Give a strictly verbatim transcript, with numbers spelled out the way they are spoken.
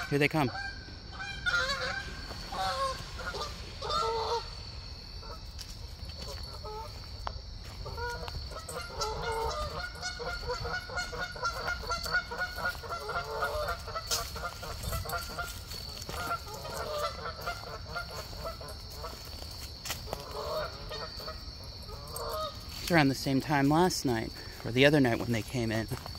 Here they come. It's around the same time last night, or the other night when they came in.